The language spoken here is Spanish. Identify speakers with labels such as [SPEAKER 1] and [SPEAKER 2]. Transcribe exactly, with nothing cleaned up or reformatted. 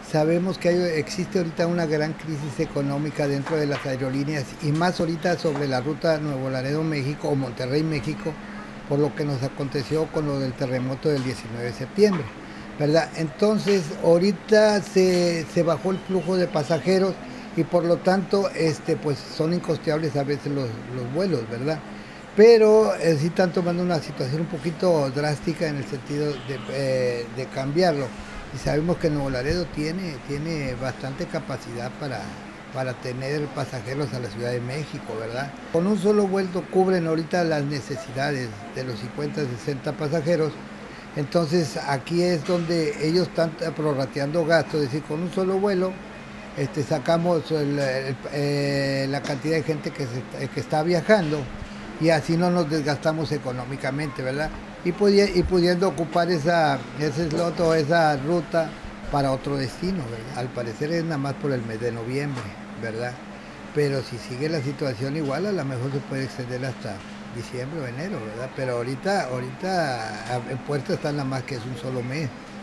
[SPEAKER 1] sabemos que hay, existe ahorita una gran crisis económica dentro de las aerolíneas y más ahorita sobre la ruta Nuevo Laredo, México o Monterrey, México, por lo que nos aconteció con lo del terremoto del diecinueve de septiembre, ¿verdad? Entonces, ahorita se, se bajó el flujo de pasajeros y por lo tanto, este, pues son incosteables a veces los, los vuelos, ¿verdad? Pero eh, sí están tomando una situación un poquito drástica en el sentido de, eh, de cambiarlo. Y sabemos que Nuevo Laredo tiene, tiene bastante capacidad para, para tener pasajeros a la Ciudad de México, ¿verdad? Con un solo vuelo cubren ahorita las necesidades de los cincuenta, sesenta pasajeros. Entonces aquí es donde ellos están prorrateando gastos, es decir, con un solo vuelo este, sacamos el, el, eh, la cantidad de gente que, se, que está viajando y así no nos desgastamos económicamente, ¿verdad? Y, pudi y pudiendo ocupar esa, ese slot o esa ruta para otro destino, ¿verdad? Al parecer es nada más por el mes de noviembre, ¿verdad? Pero si sigue la situación igual, a lo mejor se puede extender hasta diciembre o enero, ¿verdad? Pero ahorita, ahorita en puerto está nada más que es un solo mes.